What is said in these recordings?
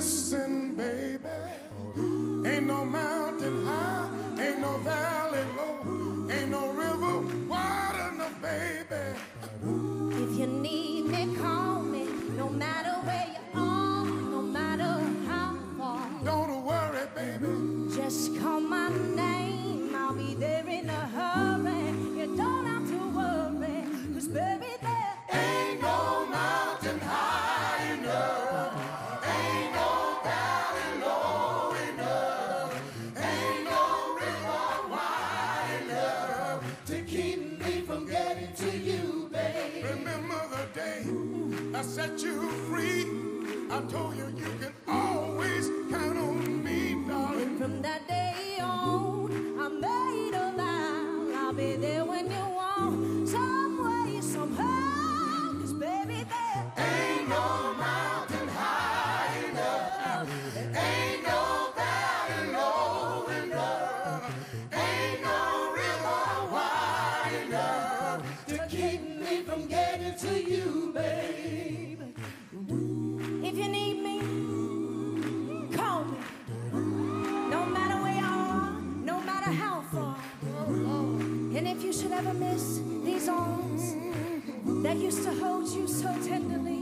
listen, baby. Ain't no mountain high, ain't no valley low, ain't no river wide enough, baby. If you need me, call me, no matter where you are, no matter how far. Don't worry, baby. Just call my name, I'll be there in a hurry. You don't have to worry, 'cause baby, there ain't no mountain high enough, ain't no valley low enough, ain't no river wide enough to keep me from getting to you, babe. Remember the day I set you free? I told you you can always count on me, darling. from that day on, I made a vow, I'll be there when you want, some way, somehow, 'cause baby, there ain't no mountain high enough, ain't no valley low enough, ain't no river wide enough to keep me from getting to you, babe. if you need me, call me. No matter where you are, no matter how far. And if you should ever miss these arms that used to hold you so tenderly,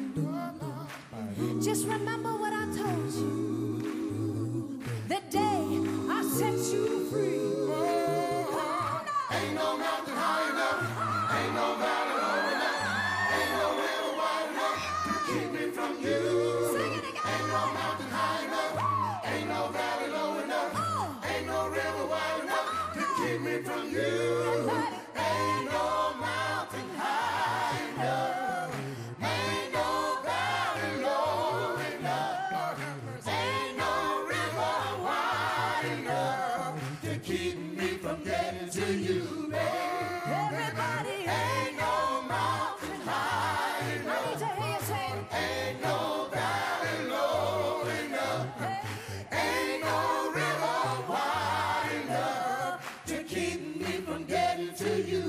just remember what I told you the day I set you free. Ain't no mountain high enough, ain't no valley low enough, ain't no river wide enough to keep me from you. Sing it again. Ain't no mountain high enough, ain't no valley low enough, ain't no river wide enough to keep me from you. Ain't no mountain high enough, ain't no valley low enough, ain't no river wide enough to keep me from getting to you, babe. Everybody, Ain't no mountain high I enough, need to hear you say, ain't no valley low enough, ain't no river wide enough to keep me from getting to you,